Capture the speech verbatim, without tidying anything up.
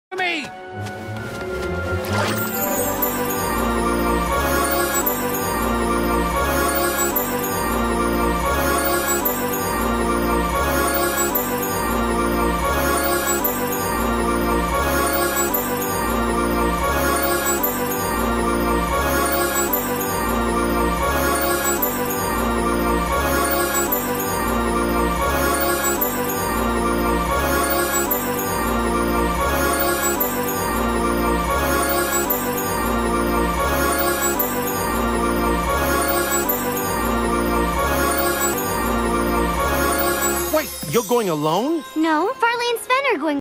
Me! Wait, you're going alone? No, Farley and Sven are going